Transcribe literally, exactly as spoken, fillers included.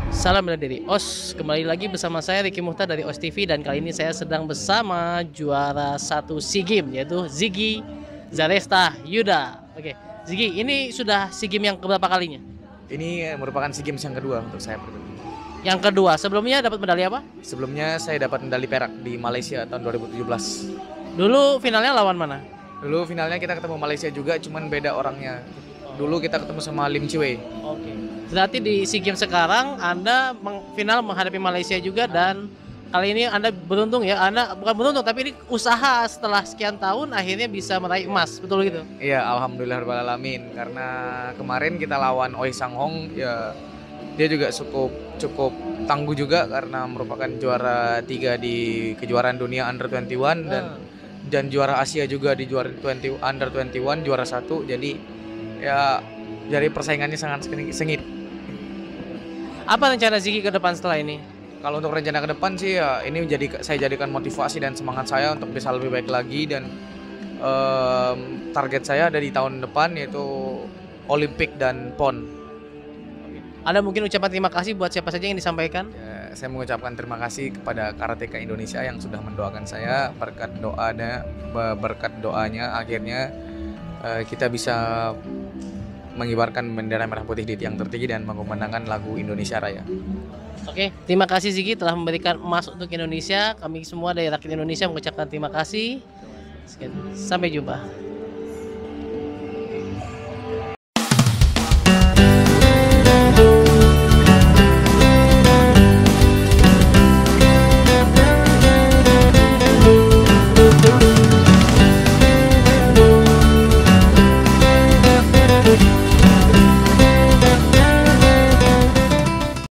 Salam bela diri OS, kembali lagi bersama saya Ricky Muhtar dari OS T V dan kali ini saya sedang bersama juara satu SEA Games yaitu Ziggy Zaresta Yuda. Oke, Ziggy, ini sudah SEA Games yang keberapa kalinya? Ini merupakan SEA Games yang kedua untuk saya pribadi. Yang kedua, sebelumnya dapat medali apa? Sebelumnya saya dapat medali perak di Malaysia tahun dua ribu tujuh belas. Dulu finalnya lawan mana? Dulu finalnya kita ketemu Malaysia juga, cuman beda orangnya. Dulu kita ketemu sama Lim Chee Wei. Oke. Berarti di SEA Games sekarang Anda meng- final menghadapi Malaysia juga dan kali ini Anda beruntung ya. Anda bukan beruntung tapi ini usaha setelah sekian tahun akhirnya bisa meraih emas. Betul gitu? Iya, alhamdulillahirobbilalamin. Karena kemarin kita lawan Oi Sang Hong, ya dia juga cukup cukup tangguh juga karena merupakan juara tiga di kejuaraan dunia under dua puluh satu dan dan juara Asia juga di juara dua puluh under dua puluh satu juara satu. Jadi ya jadi persaingannya sangat sengit. Apa rencana Ziggy ke depan setelah ini? Kalau untuk rencana ke depan sih ya ini menjadi saya jadikan motivasi dan semangat saya untuk bisa lebih baik lagi dan em, target saya ada di tahun depan yaitu Olimpik dan P O N. Ada mungkin ucapan terima kasih buat siapa saja yang disampaikan? Ya, saya mengucapkan terima kasih kepada Karateka Indonesia yang sudah mendoakan saya berkat doanya berkat doanya akhirnya eh, kita bisa mengibarkan bendera merah putih di tiang tertinggi dan mengumandangkan lagu Indonesia Raya. Oke, terima kasih Ziggy telah memberikan emas untuk Indonesia. Kami semua dari rakyat Indonesia mengucapkan terima kasih. Sekian. Sampai jumpa.